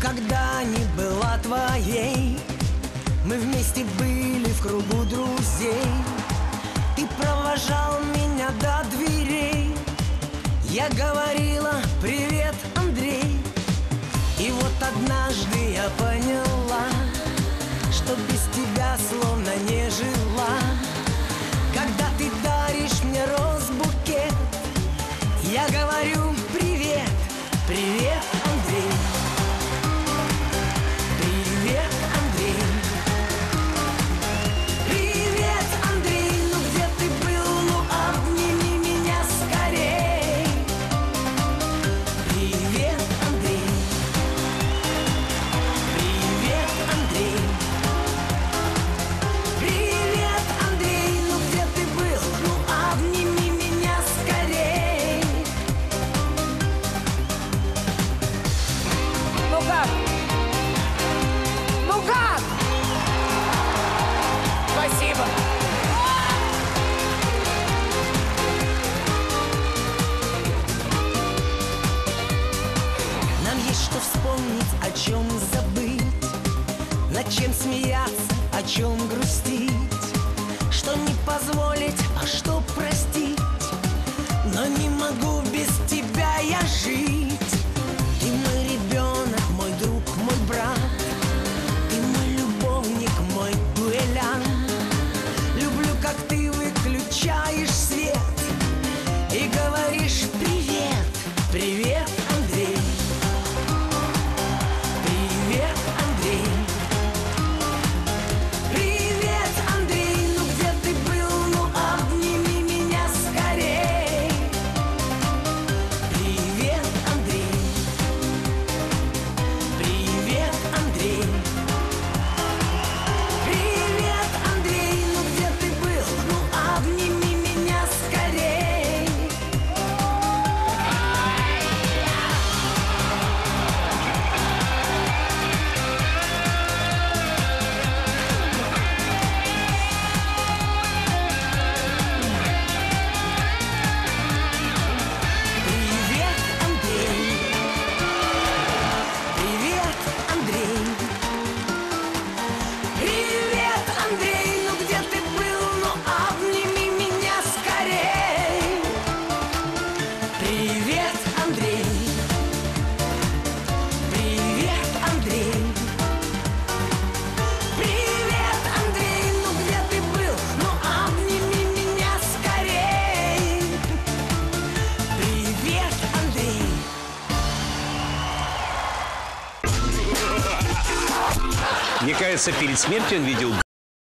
никогда не была твоей. Мы вместе были в кругу друзей. Ты провожал меня до дверей. Я говорила: привет, Андрей. И вот однажды я поняла, что без тебя словно не жила. Когда ты даришь мне роз-букет, я говорю: привет, привет, Андрей. Привет, Андрей. Привет, Андрей. Ну где ты был? Ну обними меня скорей. Привет, Андрей. Привет, Андрей. Привет, Андрей. Ну где ты был? Ну обними меня скорей. Ну как? Ну как? Спасибо. Нам есть что вспомнить, о чем забыть, над чем смеяться, о чем грустить, что не позволить, а что простить. Но не могу без тебя я жить. Ты мой ребенок, мой друг, мой брат. Ты мой любовник, мой дуэлянт. Люблю, как ты выключаешь свет и говоришь: привет, привет, Андрей. Привет, Андрей. Привет, Андрей. Ну где ты был? Ну обними меня скорей. Привет, Андрей. Привет, Андрей. Привет, Андрей. Ну где ты был? Ну обними меня скорей. Привет, Андрей. Привет, Андрей. Привет, Андрей. Ну где ты был? Ну обними меня скорей. Привет, Андрей. Привет, Андрей. Привет, Андрей. Ну где ты был? Ну обними меня скорей. Привет, Андрей. Мне кажется, перед смертью он видел